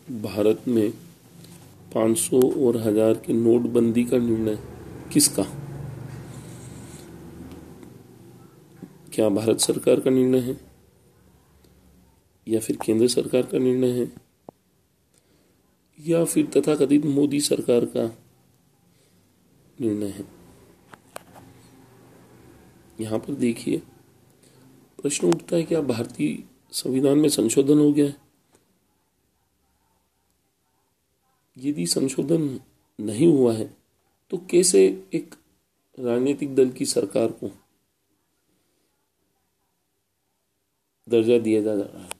भारत में 500 और 1000 के नोटबंदी का निर्णय किसका? क्या भारत सरकार का निर्णय है या फिर केंद्र सरकार का निर्णय है या फिर तथाकथित मोदी सरकार का निर्णय है? यहां पर देखिए, प्रश्न उठता है कि क्या भारतीय संविधान में संशोधन हो गया है? यदि संशोधन नहीं हुआ है तो कैसे एक राजनीतिक दल की सरकार को दर्जा दिया जा रहा है?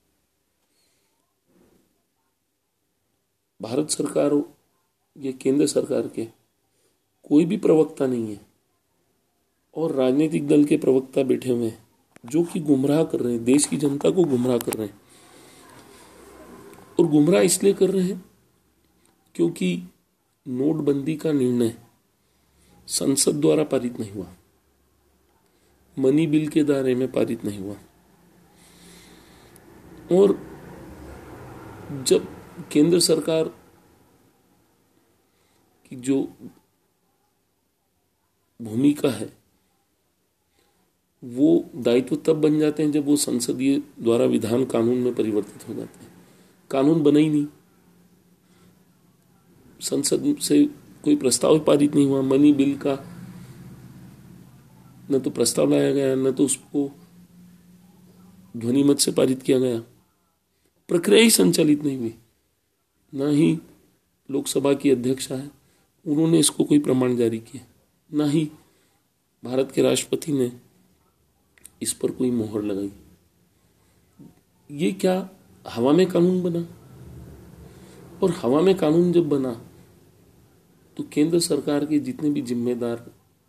भारत सरकार या केंद्र सरकार के कोई भी प्रवक्ता नहीं है और राजनीतिक दल के प्रवक्ता बैठे हुए हैं जो कि गुमराह कर रहे हैं, देश की जनता को गुमराह कर रहे हैं। और गुमराह इसलिए कर रहे हैं क्योंकि नोटबंदी का निर्णय संसद द्वारा पारित नहीं हुआ, मनी बिल के दायरे में पारित नहीं हुआ। और जब केंद्र सरकार की जो भूमिका है वो दायित्व तब बन जाते हैं जब वो संसदीय द्वारा विधान कानून में परिवर्तित हो जाते हैं। कानून बना ही नहीं, संसद से कोई प्रस्ताव पारित नहीं हुआ, मनी बिल का न तो प्रस्ताव लाया गया न तो उसको ध्वनिमत से पारित किया गया, प्रक्रिया ही संचालित नहीं हुई। ना ही लोकसभा की अध्यक्षा है उन्होंने इसको कोई प्रमाण जारी किया, ना ही भारत के राष्ट्रपति ने इस पर कोई मोहर लगाई। ये क्या हवा में कानून बना? और हवा में कानून जब बना तो केंद्र सरकार के जितने भी जिम्मेदार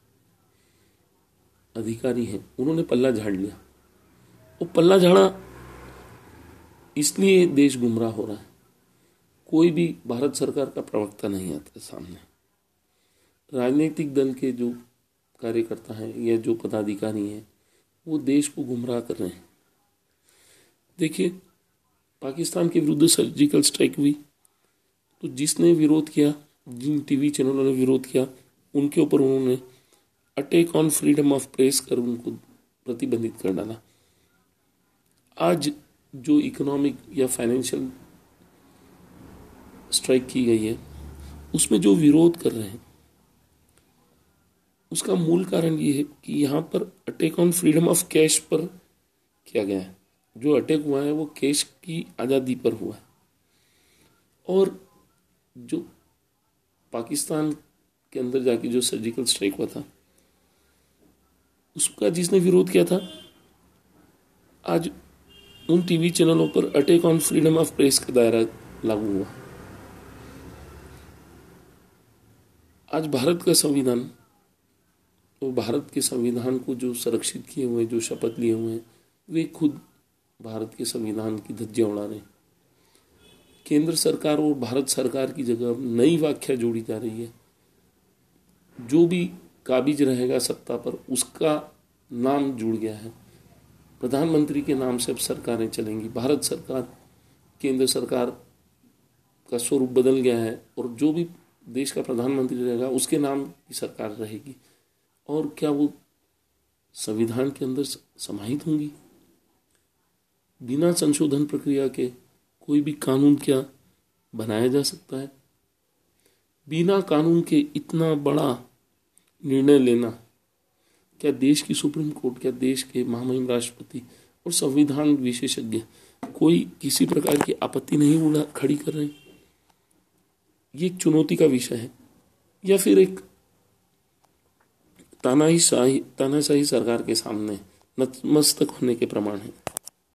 अधिकारी हैं उन्होंने पल्ला झाड़ लिया। वो पल्ला झाड़ा इसलिए देश गुमराह हो रहा है। कोई भी भारत सरकार का प्रवक्ता नहीं आता सामने। राजनीतिक दल के जो कार्यकर्ता हैं या जो पदाधिकारी हैं वो देश को गुमराह कर रहे हैं। देखिए, पाकिस्तान के विरुद्ध सर्जिकल स्ट्राइक हुई तो जिसने विरोध किया, जिन टीवी चैनलों ने विरोध किया, उनके ऊपर उन्होंने attack on freedom of press कर उनको प्रतिबंधित कर डाला। आज जो इकोनॉमिक या फाइनेंशियल स्ट्राइक की गई है उसमें जो विरोध कर रहे हैं उसका मूल कारण ये है कि यहाँ पर attack on freedom of cash पर किया गया है। जो अटैक हुआ है वो कैश की आज़ादी पर हुआ है। और जो पाकिस्तान के अंदर जाके जो सर्जिकल स्ट्राइक हुआ था उसका जिसने विरोध किया था, आज उन टीवी चैनलों पर attack on freedom of press का दायरा लागू हुआ। आज भारत का संविधान और भारत के संविधान को जो संरक्षित किए हुए, जो शपथ लिए हुए हैं, वे खुद भारत के संविधान की धज्जियां उड़ा रहे हैं। केंद्र सरकार और भारत सरकार की जगह नई व्याख्या जोड़ी जा रही है। जो भी काबिज रहेगा सत्ता पर उसका नाम जुड़ गया है। प्रधानमंत्री के नाम से अब सरकारें चलेंगी। भारत सरकार, केंद्र सरकार का स्वरूप बदल गया है और जो भी देश का प्रधानमंत्री रहेगा उसके नाम की सरकार रहेगी। और क्या वो संविधान के अंदर समाहित होंगी? बिना संशोधन प्रक्रिया के कोई भी कानून क्या बनाया जा सकता है? बिना कानून के इतना बड़ा निर्णय लेना, क्या देश की सुप्रीम कोर्ट, क्या देश के महामहिम राष्ट्रपति और संविधान विशेषज्ञ कोई किसी प्रकार की आपत्ति नहीं खड़ी कर रहे? ये एक चुनौती का विषय है या फिर एक तानाशाही सरकार के सामने नतमस्तक होने के प्रमाण है?